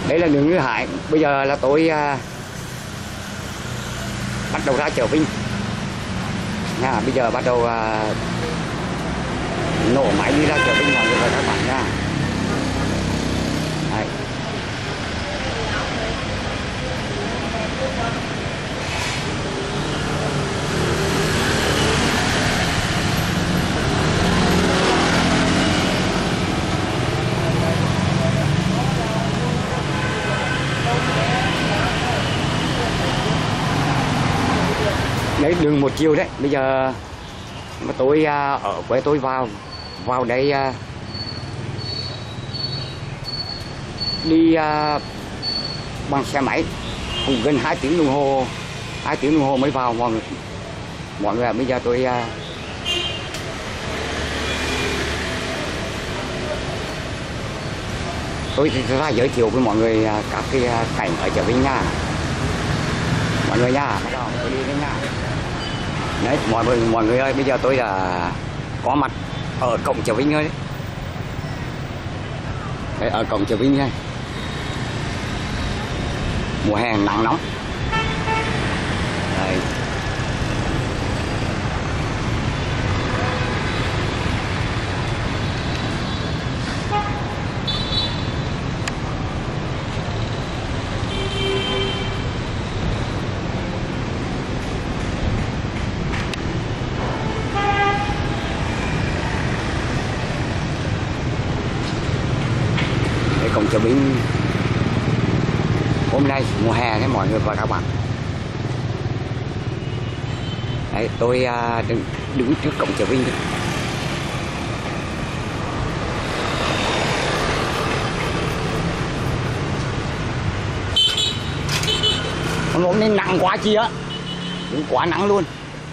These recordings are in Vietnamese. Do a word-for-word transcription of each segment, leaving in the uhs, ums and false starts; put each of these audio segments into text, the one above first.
Đấy là đường Ngư Hải. Bây giờ là tôi à, bắt đầu ra chợ Vinh nha. Bây giờ bắt đầu à, nổ máy đi ra chợ Vinh mọi người và các bạn nha. Đấy. Đấy đường một chiều đấy. Bây giờ mà tôi à, ở quê tôi vào vào đây à, đi à, bằng xe máy cũng gần hai tiếng đồng hồ, hai tiếng đồng hồ mới vào mọi người. Mọi người bây giờ tôi à, tôi ra giới thiệu với mọi người à, các cái à, cảnh ở chợ Vinh nha mọi người nha. Bắt đầu tôi đi đến nha. Đấy, mọi người mọi người ơi, bây giờ tôi là có mặt ở cổng chợ Vinh thôi đấy. Đấy, ở cổng chợ Vinh này. Mùa hè nắng nóng. Đấy. Cổng chợ Vinh hôm nay mùa hè đấy mọi người và các bạn. Đấy, tôi à, đứng, đứng trước cổng chợ Vinh đấy. Hôm nay nắng quá chi á, đúng quá nắng luôn.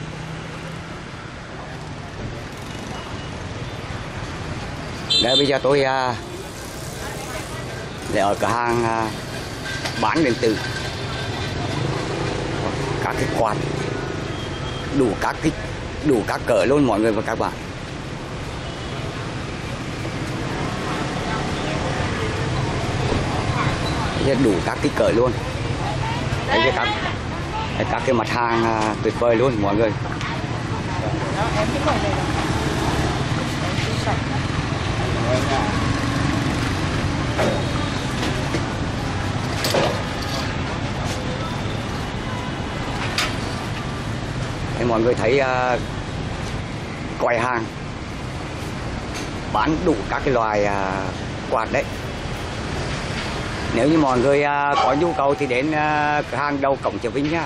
Đấy, bây giờ tôi à, để ở cửa hàng à, bán điện tử, các cái quạt đủ các cái đủ các cỡ luôn mọi người và các bạn. Đây đủ các cái cỡ luôn. Đây là các đây, các cái mặt hàng à, tuyệt vời luôn mọi người. Thì mọi người thấy uh, quầy hàng bán đủ các cái loài uh, quạt đấy. Nếu như mọi người uh, có nhu cầu thì đến uh, cửa hàng đầu cổng chợ Vinh nhá.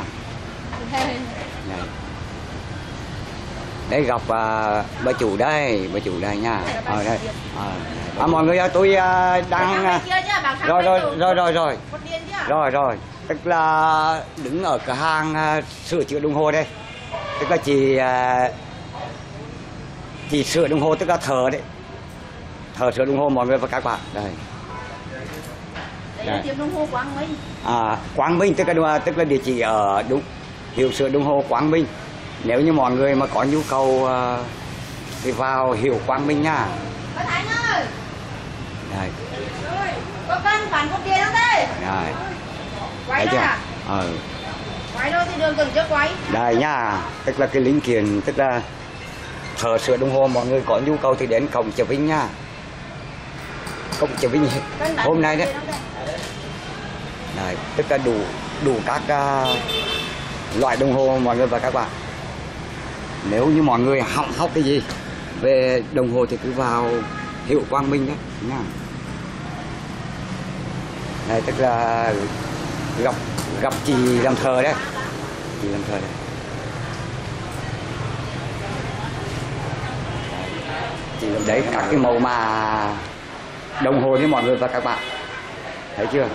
Đấy gặp uh, bà chủ đây, bà chủ đây nha. Ở đây. À, à, mọi người ơi, tôi uh, đang uh, rồi rồi rồi rồi rồi rồi rồi tức là đứng ở cửa hàng uh, sửa chữa đồng hồ đây. Tức là chị chị sửa đồng hồ, tức là thợ đấy, thợ sửa đồng hồ mọi người và các bạn. Đây, đây là tiệm đồng hồ Quang Minh. À, Quang Minh tức là tức là địa chỉ ở đúng hiệu sửa đồng hồ Quang Minh. Nếu như mọi người mà có nhu cầu thì vào hiệu Quang Minh nha. Bác Thành ơi. Đây. Có cân khoản cục tiền không đây? Đây. Quay đây à? Ờ. Quay đâu thì đường cần trước quay. Đây nha, tức là cái linh kiện, tức là thợ sửa đồng hồ mọi người có nhu cầu thì đến cổng chợ Vinh nha. Cổng chợ Vinh hôm nay đấy. Đấy, tức là đủ đủ các uh, loại đồng hồ mọi người và các bạn. Nếu như mọi người hỏng hóc cái gì về đồng hồ thì cứ vào hiệu Quang Minh đấy nha. Đây, tức là gặp gặp chị làm thờ đấy, chị làm thờ đấy. Chị làm đấy các cái màu mà đồng hồ với mọi người và các bạn thấy chưa,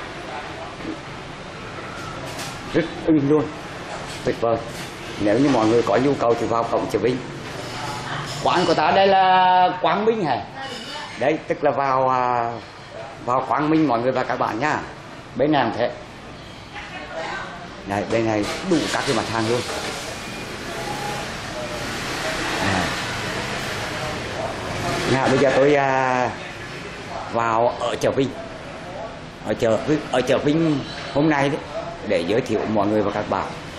rất ưng luôn, tuyệt vời. Nếu như mọi người có nhu cầu thì vào cổng chợ Vinh. Quán của ta đây là Quang Minh hả? Đấy, tức là vào vào Quang Minh mọi người và các bạn nhá. Bên này thế. Này, bên này đủ các cái mặt hàng luôn. À. Nào, bây giờ tôi à, vào ở chợ Vinh. ở chợ ở chợ Vinh hôm nay đấy để giới thiệu mọi người và các bạn